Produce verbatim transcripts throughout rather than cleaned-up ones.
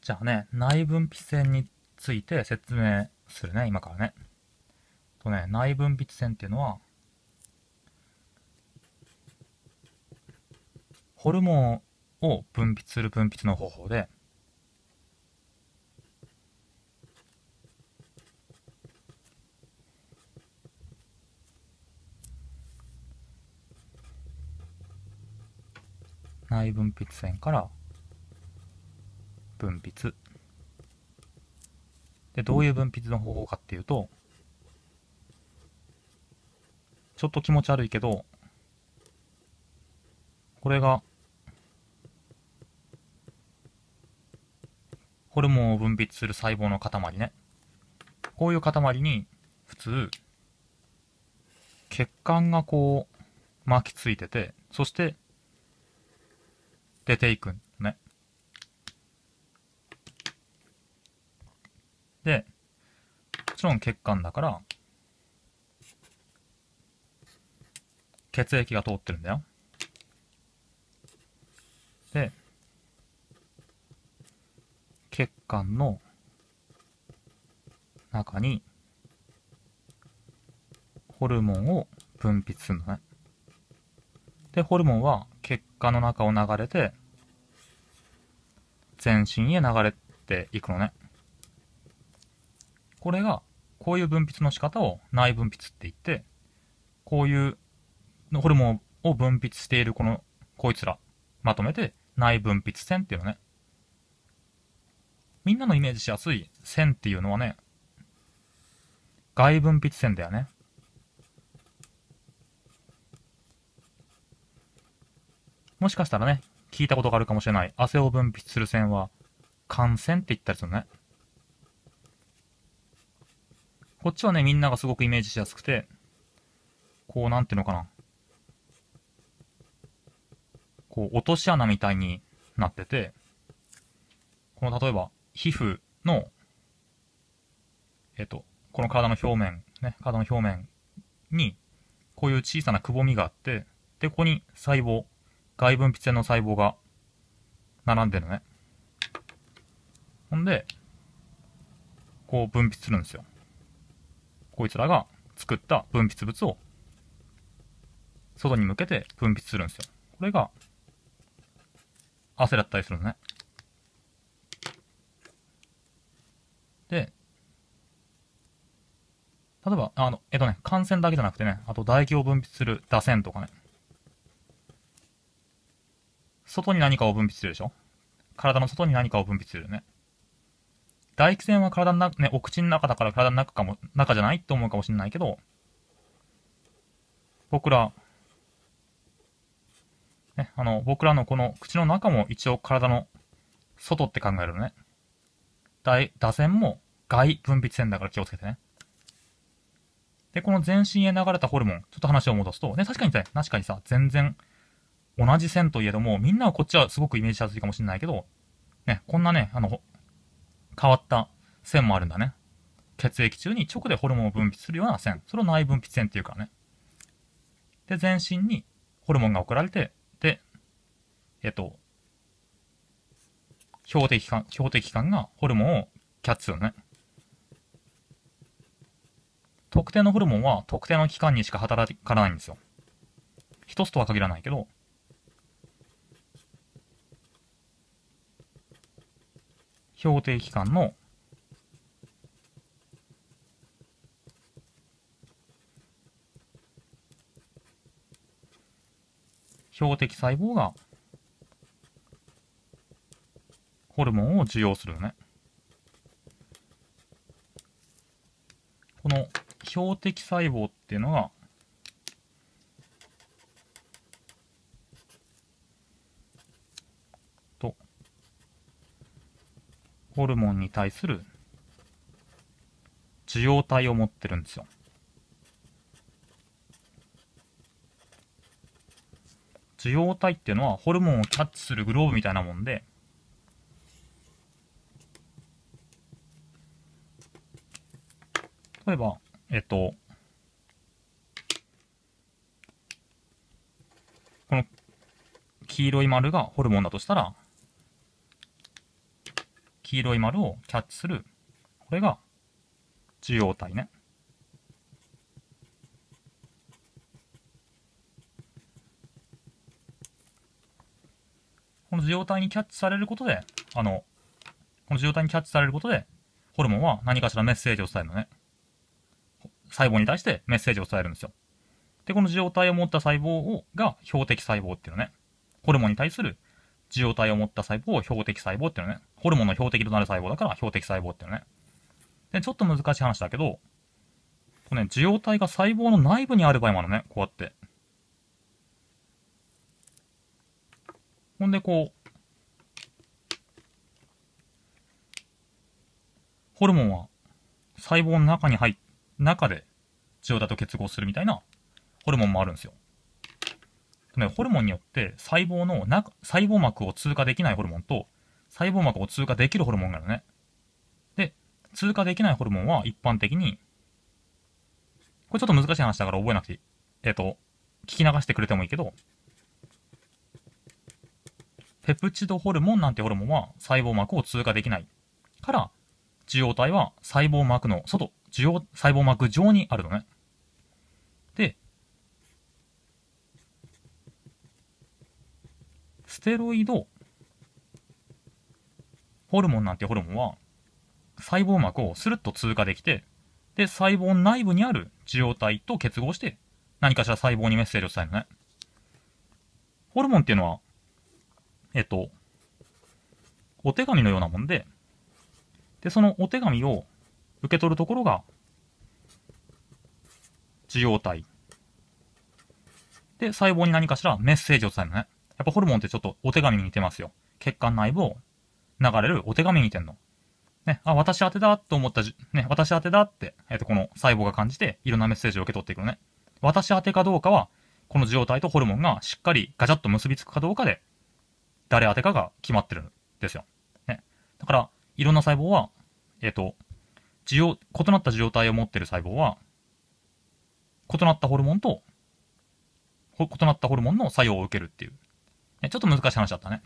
じゃあね、内分泌腺について説明するね、今からね。とね、内分泌腺っていうのは、ホルモンを分泌する分泌の方法で、内分泌腺から分泌。で、どういう分泌の方法かっていうと、ちょっと気持ち悪いけど、これが、ホルモンを分泌する細胞の塊ね。こういう塊に、普通、血管がこう、巻きついてて、そして、出ていくんね。で、もちろん血管だから、血液が通ってるんだよ。で、血管の中にホルモンを分泌するのね。で、ホルモンは血管の中を流れて全身へ流れていくのね。これが、こういう分泌の仕方を内分泌って言って、こういうホルモンを分泌しているこの、こいつら、まとめて内分泌腺っていうのね。みんなのイメージしやすい腺っていうのはね、外分泌腺だよね。もしかしたらね、聞いたことがあるかもしれない汗を分泌する腺は汗腺って言ったりするね。こっちはね、みんながすごくイメージしやすくて、こうなんていうのかな。こう落とし穴みたいになってて、この例えば皮膚の、えっと、この体の表面、ね、体の表面に、こういう小さなくぼみがあって、で、ここに細胞、外分泌腺の細胞が並んでるのね。ほんで、こう分泌するんですよ。こいつらが作った分泌物を外に向けて分泌するんですよ。これが汗だったりするのね。で、例えば、あの、えっとね、汗腺だけじゃなくてね、あと唾液を分泌する唾腺とかね。外に何かを分泌するでしょ。体の外に何かを分泌するよね。唾液腺は体の中、ね、お口の中だから体の中かも、中じゃないって思うかもしれないけど、僕ら、ね、あの、僕らのこの口の中も一応体の外って考えるのね。大、打線も外分泌腺だから気をつけてね。で、この全身へ流れたホルモン、ちょっと話を戻すと、ね、確かにさ、確かにさ、全然同じ線といえども、みんなはこっちはすごくイメージしやすいかもしれないけど、ね、こんなね、あの、変わった線もあるんだね。血液中に直でホルモンを分泌するような線。それを内分泌線っていうからね。で、全身にホルモンが送られて、で、えっと、標的管、標的管がホルモンをキャッチするのね。特定のホルモンは特定の期間にしか働かないんですよ。一つとは限らないけど、標的期間の標的細胞がホルモンを受容するのね。この標的細胞っていうのが、と、ホルモンに対する受容体を持ってるんですよ。受容体っていうのはホルモンをキャッチするグローブみたいなもんで、例えば、えっと、この黄色い丸がホルモンだとしたら、黄黄色い丸をキャッチする、これが受容体ね。この受容体にキャッチされることで、あの、この受容体にキャッチされることで、ホルモンは何かしらメッセージを伝えるのね。細胞に対してメッセージを伝えるんですよ。で、この受容体を持った細胞をが標的細胞っていうのね。ホルモンに対する受容体を持った細胞を標的細胞っていうのね。ホルモンの標的となる細胞だから標的細胞っていうのね。で、ちょっと難しい話だけど、このね、受容体が細胞の内部にある場合もあるのね。こうやって。ほんで、こう、ホルモンは細胞の中に入っ、中で受容体と結合するみたいなホルモンもあるんですよ。ね、ホルモンによって細胞の中、細胞膜を通過できないホルモンと細胞膜を通過できるホルモンがあるね。で、通過できないホルモンは一般的に、これちょっと難しい話だから覚えなくていい。えっと、聞き流してくれてもいいけど、ペプチドホルモンなんてホルモンは細胞膜を通過できないから、受容体は細胞膜の外、受容、細胞膜上にあるのね。で、ステロイドホルモンなんてホルモンは細胞膜をスルッと通過できて、で、細胞内部にある受容体と結合して何かしら細胞にメッセージを伝えるのね。ホルモンっていうのは、えっと、お手紙のようなもんで、で、そのお手紙を受け取るところが受容体。で、細胞に何かしらメッセージを伝えるのね。やっぱホルモンってちょっとお手紙に似てますよ。血管内部を流れるお手紙に似てんの。ね、あ、私宛てだと思ったじ、ね、私宛てだって、えっと、この細胞が感じて、いろんなメッセージを受け取っていくのね。私宛てかどうかは、この受容体とホルモンがしっかりガチャッと結びつくかどうかで、誰宛てかが決まってるんですよ。ね。だから、いろんな細胞は、えっと、受容、異なった受容体を持っている細胞は、異なったホルモンと、異なったホルモンの作用を受けるっていう。ね、ちょっと難しい話だったね。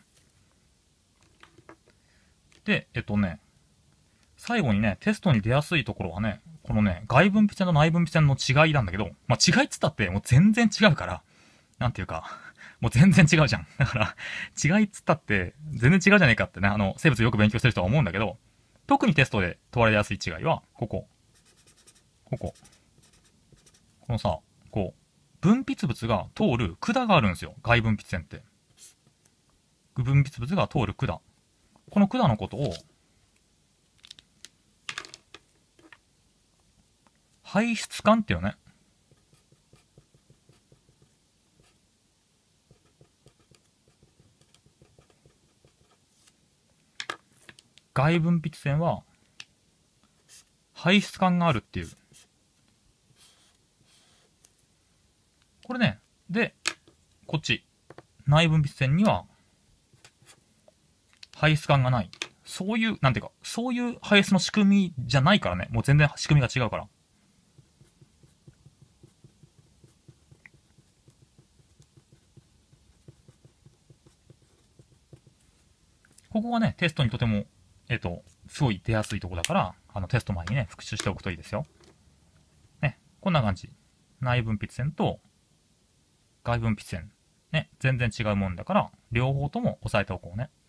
で、えっとね、最後にね、テストに出やすいところはね、このね、外分泌線と内分泌線の違いなんだけど、まあ、違いっつったってもう全然違うから、なんていうか、もう全然違うじゃん。だから、違いっつったって全然違うじゃねえかってね、あの、生物よく勉強してる人は思うんだけど、特にテストで問われやすい違いは、ここ。ここ。このさ、こう、分泌物が通る管があるんですよ。外分泌線って。分泌物が通る管。この管のことを、排出管っていうのね。外分泌線は、排出管があるっていう。これね、で、こっち、内分泌線には、排出管がない。そういう、なんていうか、そういう排出の仕組みじゃないからね。もう全然仕組みが違うから。ここがね、テストにとても、えっと、すごい出やすいとこだから、あの、テスト前にね、復習しておくといいですよ。ね、こんな感じ。内分泌線と外分泌線。ね、全然違うもんだから、両方とも押さえておこうね。